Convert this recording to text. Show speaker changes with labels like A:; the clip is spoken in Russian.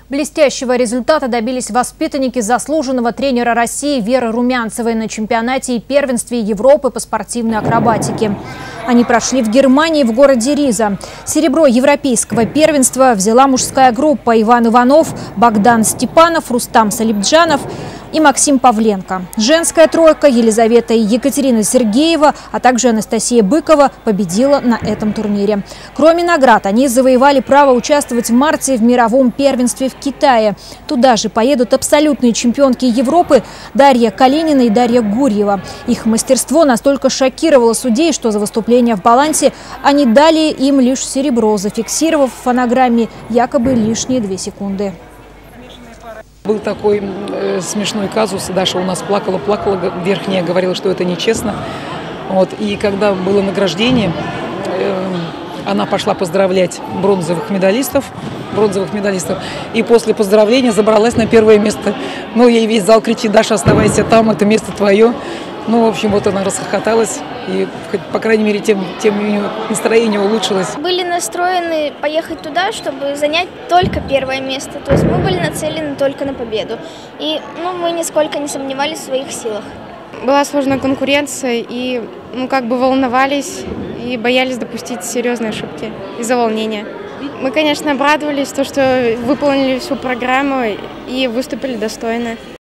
A: Блестящего результата добились воспитанники заслуженного тренера России Веры Румянцевой на чемпионате и первенстве Европы по спортивной акробатике. Они прошли в Германии, в городе Риза. Серебро европейского первенства взяла мужская группа: Иван Иванов, Богдан Степанов, Рустам Салибджанов и Максим Павленко. Женская тройка Елизавета и Екатерина Сергеева, а также Анастасия Быкова победила на этом турнире. Кроме наград, они завоевали право участвовать в марте в мировом первенстве в Китае. Туда же поедут абсолютные чемпионки Европы Дарья Калинина и Дарья Гурьева. Их мастерство настолько шокировало судей, что за выступление в балансе они дали им лишь серебро, зафиксировав в фонограмме якобы лишние 2 секунды.
B: Был такой смешной казус. Даша у нас плакала, верхняя говорила, что это нечестно. И когда было награждение, она пошла поздравлять бронзовых медалистов. И после поздравления забралась на 1-е место. Ей весь зал кричит: Даша, оставайся там, это место твое. В общем, она расхохоталась, и, по крайней мере, тем настроение улучшилось.
C: Были настроены поехать туда, чтобы занять только 1-е место. То есть мы были нацелены только на победу. И мы нисколько не сомневались в своих силах.
D: Была сложная конкуренция, и волновались и боялись допустить серьезные ошибки из-за волнения. Мы, конечно, обрадовались, что выполнили всю программу и выступили достойно.